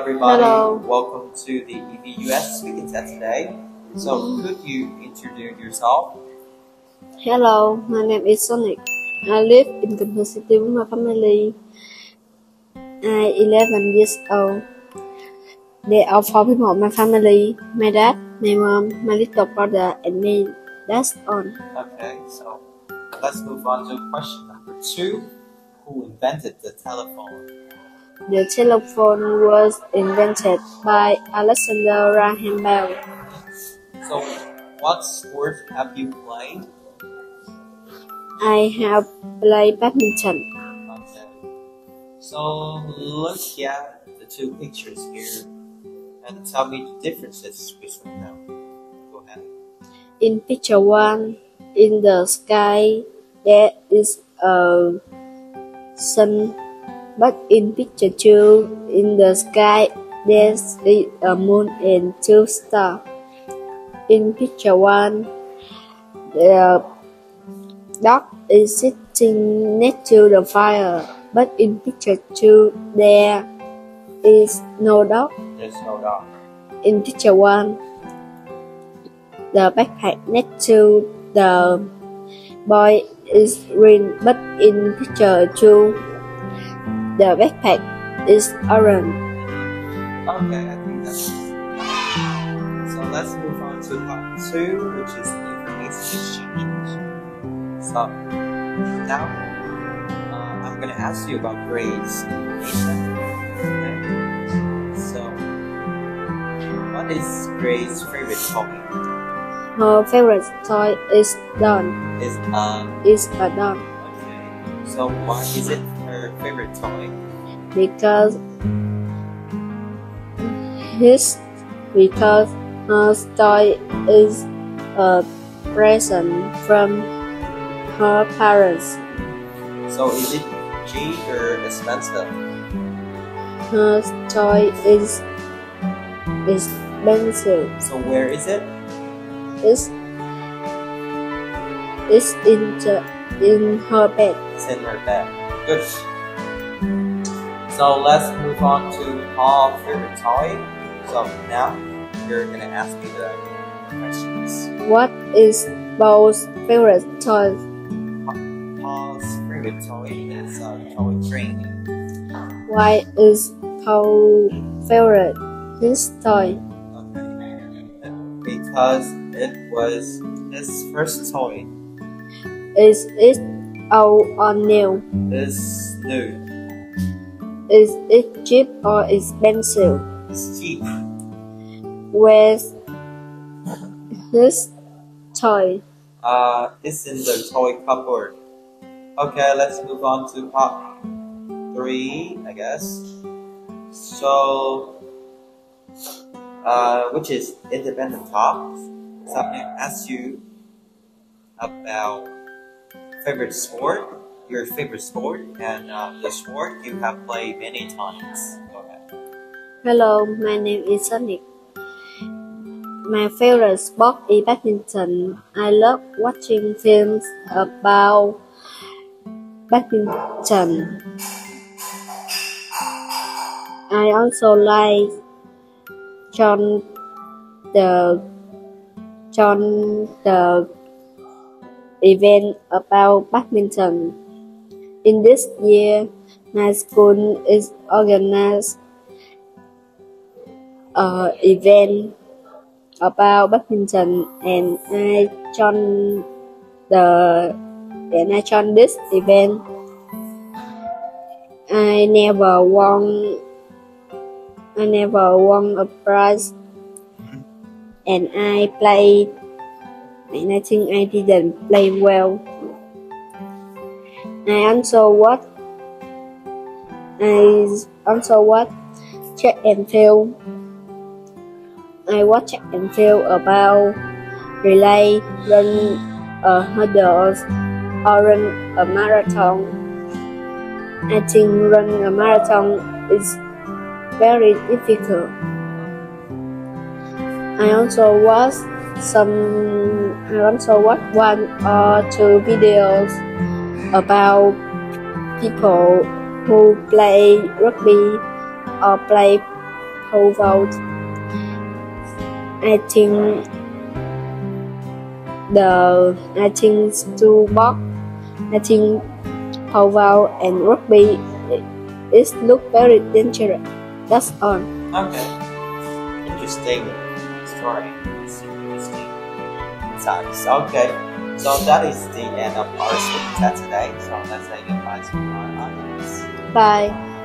everybody. Hello. Welcome to the EVUS speaking test today. So could you introduce yourself? Hello, my name is Sonic. I live in Kansas City with my family. I'm 11 years old. There are 4 people in my family: my dad, my mom, my little brother, and me. That's all. Okay, so let's move on to question number 2. Who invented the telephone? The telephone was invented by Alexander Graham Bell. So what sport have you played? I have played badminton. Okay. So look at the 2 pictures here and tell me the differences between them. Go ahead. In picture 1, in the sky, there is a sun. But in picture 2, in the sky, there's a moon and 2 stars. In picture 1, the dog is sitting next to the fire. But in picture 2, there is no dog. There's no dog. In picture 1, the backpack next to the boy is green. But in picture 2, the backpack is orange. Okay, I think that's it. So let's move on to part 2, which is information exchange. So now I'm gonna ask you about Gray's information. Okay. So what is Gray's favorite toy? Her favorite toy is doll. Is A doll okay. So why is it her favorite toy? because her toy is a present from her parents. So is it cheap or expensive? Her toy is expensive. So where is it? It's in her bed. It's in her bed. Good. So let's move on to Paul's favorite toy. So now you're gonna ask me the questions. What is Paul's favorite toy? Paul's favorite toy is a toy train. Why is Paul favorite his toy? Okay. Because it was his first toy. Is it old or new? It's new. Is it cheap or expensive? It's cheap. Where's his toy? It's in the toy cupboard. Okay, let's move on to part 3, I guess. So, which is independent talks. So I'm gonna ask you about favorite sport, your favorite sport, and the sport you have played many times. Go ahead. Hello, my name is Sonic. My favorite sport is badminton. I love watching films about badminton. I also like join the event about badminton. In this year, my school is organized event about badminton, and I joined this event. I never won a prize, and I think I didn't play well. I also watch track and field. I watch track and field about relay, run hurdles, or run a marathon. I think running a marathon is very difficult. I also watch 1 or 2 videos about people who play rugby or play pole vault. I think toolbox, I think pole vault and rugby it look very dangerous. That's all. Okay. Interesting story. It's interesting insights. Okay. So that is the end of our speaking chat today. So let's say goodbye to our audience. Bye.